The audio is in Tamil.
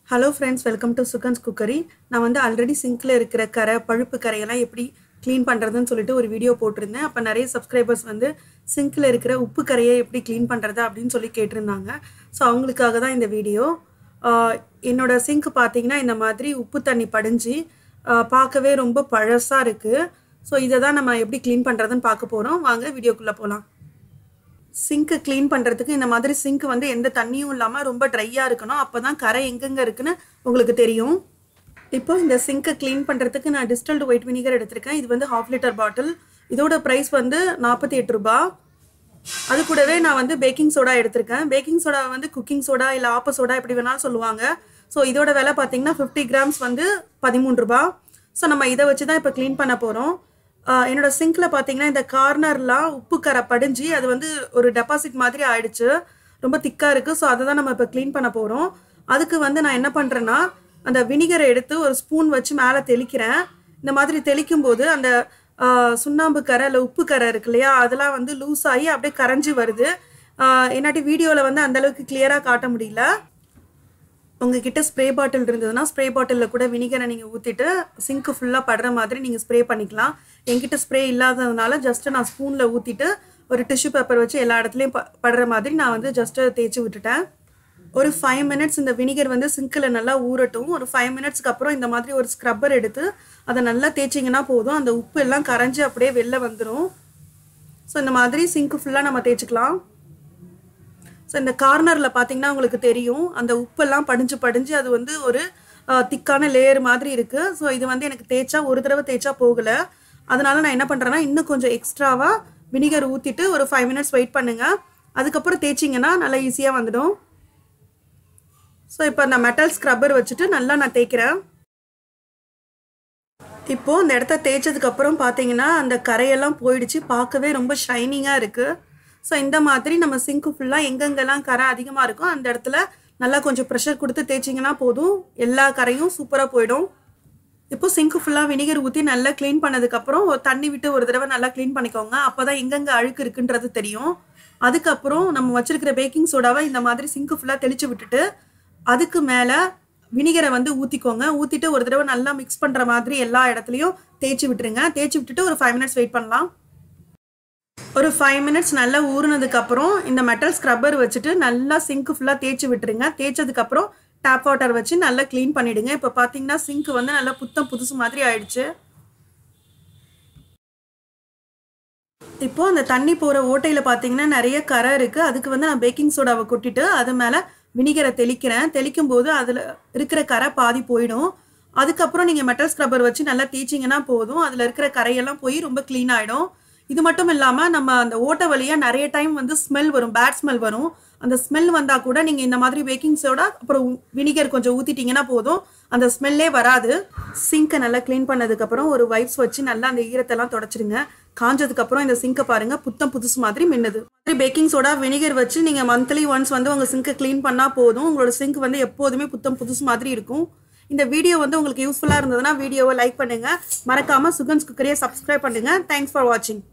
Hello friends, welcome to Sugan's Cookery. நான் வந்து ஆல்ரெடி சிங்க்ல இருக்கிற கரை பழுப்பு கரையெல்லாம் எப்படி க்ளீன் பண்றதுன்னு சொல்லிட்டு ஒரு வீடியோ போட்டிருந்தேன். அப்ப நிறைய சப்ஸ்கிரைபர்ஸ் வந்து சிங்க்ல இருக்கிற உப்பு கரையை எப்படி க்ளீன் பண்றது அப்படினு சொல்லி கேட்டிருந்தாங்க. சோ அவங்களுக்காக தான் இந்த வீடியோ. என்னோட சிங்க் பாத்தீங்கன்னா இந்த மாதிரி உப்பு தண்ணி படிஞ்சி பார்க்கவே ரொம்ப பழசா இருக்கு. சோ இத தான் நம்ம எப்படி க்ளீன் பண்றதுன்னு பார்க்க போறோம். வாங்க வீடியோக்குள்ள போலாம். சிங்க் க்ளீன் பண்றதுக்கு இந்த மாதிரி சிங்க் வந்து எந்த தண்ணியும் இல்லாம ரொம்ப ட்ரையா இருக்கணும். அப்பதான் கரை எங்கங்க இருக்குன்னு உங்களுக்கு தெரியும். இப்போ இந்த சிங்க் க்ளீன் பண்றதுக்கு நான் டிஸ்டில்டு ஒயிட் வினிகர் எடுத்துர்க்கேன். இது வந்து 1/2 லிட்டர் பாட்டில். இதோட பிரைஸ் வந்து 48 ரூபாய். அது கூடவே நான் வந்து பேக்கிங் சோடா எடுத்துர்க்கேன். பேக்கிங் சோடா வந்து குக்கிங் சோடா இல்ல ஆப்ப சோடா எப்படி வேணாலும் சொல்லுவாங்க. சோ இதோட விலை பாத்தீங்கன்னா 50 கிராம்ஸ் வந்து 13 ரூபாய். சோ நம்ம இத வச்சு தான் இப்ப க்ளீன் பண்ண போறோம். என்னோட சிங்க்ல பாத்தீங்கன்னா இந்த கார்னர்லாம் உப்பு கரை படிஞ்சி அது வந்து ஒரு டெபாசிட் மாதிரி ஆயிடுச்சு. ரொம்ப திக்கா இருக்கு. சோ அத தான் நம்ம இப்ப க்ளீன் பண்ண போறோம். அதுக்கு வந்து நான் என்ன பண்றேன்னா அந்த வினிகரை எடுத்து ஒரு ஸ்பூன் வச்சு மேலே தெளிக்கிறேன். இந்த மாதிரி தெளிக்கும்போது அந்த சுண்ணாம்பு கரை இல்ல உப்பு கரை இருக்கு இல்லையா அதெல்லாம் வந்து லூஸ் ஆகி அப்படியே கரைஞ்சி வருது. என்னாட்டி வீடியோல வந்து அந்த அளவுக்கு கிளியரா காட்ட முடியல. உங்ககிட்ட ஸ்ப்ரே பாட்டில் இருந்ததுன்னா ஸ்ப்ரே பாட்டில்ல கூட வினிகரை நீங்க ஊத்திட்டு சிங்க் ஃபுல்லா படுற மாதிரி நீங்க ஸ்ப்ரே பண்ணிக்கலாம். என்கிட்ட ஸ்ப்ரே இல்லாததுனால ஜஸ்ட் நான் ஸ்பூன்ல ஊத்திட்டு ஒரு டிஷ்யூ பேப்பர் வச்சு எல்லா இடத்துலயும் படுற மாதிரி நான் வந்து ஜஸ்ட் தேய்ச்சி விட்டுட்டேன். ஒரு 5 மினிட்ஸ் இந்த வினிகர் வந்து சிங்க்ல நல்லா ஊறட்டும். ஒரு 5 மினிட்ஸ்க்கு அப்புறம் இந்த மாதிரி ஒரு ஸ்க்ரப்பர் எடுத்து அதை நல்லா தேய்ச்சிங்கன்னா போதும். அந்த உப்பு எல்லாம் கரைஞ்சி அப்படியே வெளில வந்துடும். ஸோ இந்த மாதிரி சிங்க் ஃபுல்லா நம்ம தேய்ச்சிக்கலாம். ஸோ இந்த கார்னர்ல பாத்தீங்கன்னா உங்களுக்கு தெரியும் அந்த உப்பெல்லாம் படிஞ்சு அது வந்து ஒரு திக்கான லேயர் மாதிரி இருக்கு. ஸோ இது வந்து எனக்கு தேய்ச்சா ஒரு தடவை தேய்ச்சா போகல. அதனால நான் என்ன பண்றேன்னா இன்னும் கொஞ்சம் எக்ஸ்ட்ராவா வினிகர் ஊத்திட்டு ஒரு 5 மினிட்ஸ் வெயிட் பண்ணுங்க. அதுக்கப்புறம் தேய்ச்சிங்கன்னா நல்லா ஈஸியா வந்துடும். ஸோ இப்போ நான் மெட்டல் ஸ்க்ரப்பர் வச்சுட்டு நல்லா நான் தேய்க்கிறேன். இப்போ இந்த இடத்த தேய்ச்சதுக்கு அப்புறம் பாத்தீங்கன்னா அந்த கரையெல்லாம் போயிடுச்சு. பார்க்கவே ரொம்ப ஷைனிங்கா இருக்கு. ஸோ இந்த மாதிரி நம்ம சிங்க் ஃபுல்லா எங்கெங்கெல்லாம் கரை அதிகமா இருக்கோ அந்த இடத்துல நல்லா கொஞ்சம் ப்ரெஷர் கொடுத்து தேய்ச்சிங்கன்னா போதும். எல்லா கரையும் சூப்பரா போயிடும். இப்போ சிங்க் ஃபுல்லா வினிகர் ஊற்றி நல்லா க்ளீன் பண்ணதுக்கப்புறம் தண்ணி விட்டு ஒரு தடவை நல்லா க்ளீன் பண்ணிக்கோங்க. அப்போதான் எங்கெங்கே அழுக்கு இருக்குன்றது தெரியும். அதுக்கப்புறம் நம்ம வச்சிருக்கிற பேக்கிங் சோடாவை இந்த மாதிரி சிங்க் ஃபுல்லா தெளிச்சு விட்டுட்டு அதுக்கு மேலே வினிகரை வந்து ஊற்றிக்கோங்க. ஊற்றிட்டு ஒரு தடவை நல்லா மிக்ஸ் பண்ணுற மாதிரி எல்லா இடத்துலையும் தேய்ச்சி விட்டுருங்க. தேய்ச்சி விட்டுட்டு ஒரு 5 மினிட்ஸ் வெயிட் பண்ணலாம். ஒரு 5 மினிட்ஸ் நல்லா ஊறினதுக்கப்புறம் இந்த மெட்டல் ஸ்க்ரப்பர் வச்சுட்டு நல்லா சிங்க் ஃபுல்லாக தேய்ச்சி விட்டுருங்க. தேய்ச்சதுக்கப்புறம் டேப் வாட்டர் வச்சு நல்லா க்ளீன் பண்ணிடுங்க. இப்போ பார்த்தீங்கன்னா சிங்க் வந்து நல்லா புத்தம் புதுசு மாதிரி ஆயிடுச்சு. இப்போ அந்த தண்ணி போகிற ஓட்டையில் பார்த்தீங்கன்னா நிறைய கரை இருக்குது. அதுக்கு வந்து நான் பேக்கிங் சோடாவை கொட்டிட்டு அது மேலே வினிகரை தெளிக்கிறேன். தெளிக்கும் போது அதில் இருக்கிற கரை பாதி போயிடும். அதுக்கப்புறம் நீங்கள் மெட்டல் ஸ்க்ரப்பர் வச்சு நல்லா தேய்ச்சிங்கன்னா போதும். அதில் இருக்கிற கரையெல்லாம் போய் ரொம்ப க்ளீன் ஆகிடும். இது மட்டும் இல்லாமல் நம்ம அந்த ஓட்டை வழியாக நிறைய டைம் வந்து ஸ்மெல் வரும், பேட் ஸ்மெல் வரும். அந்த ஸ்மெல் வந்தால் கூட நீங்கள் இந்த மாதிரி பேக்கிங் சோடா அப்புறம் வினிகர் கொஞ்சம் ஊற்றிட்டிங்கன்னா போதும். அந்த ஸ்மெல்லே வராது. சிங்கை நல்லா க்ளீன் பண்ணதுக்கப்புறம் ஒரு வைப்ஸ் வச்சு நல்லா அந்த ஈரத்தெல்லாம் தொடச்சிடுங்க. காஞ்சதுக்கப்புறம் இந்த சிங்கை பாருங்கள் புத்தம் புதுசு மாதிரி மின்னுது. பேக்கிங் சோடா வினிகர் வச்சு நீங்கள் மந்த்லி ஒன்ஸ் வந்து உங்கள் சிங்கை க்ளீன் பண்ணால் போதும். உங்களோட சிங்க் வந்து எப்போதுமே புத்தம் புதுசு மாதிரி இருக்கும். இந்த வீடியோ வந்து உங்களுக்கு யூஸ்ஃபுல்லாக இருந்ததுன்னா வீடியோவை லைக் பண்ணுங்கள். மறக்காமல் சுகன்ஸ் குக்கரியை சப்ஸ்கிரைப் பண்ணுங்கள். தேங்க்ஸ் ஃபார் வாட்சிங்.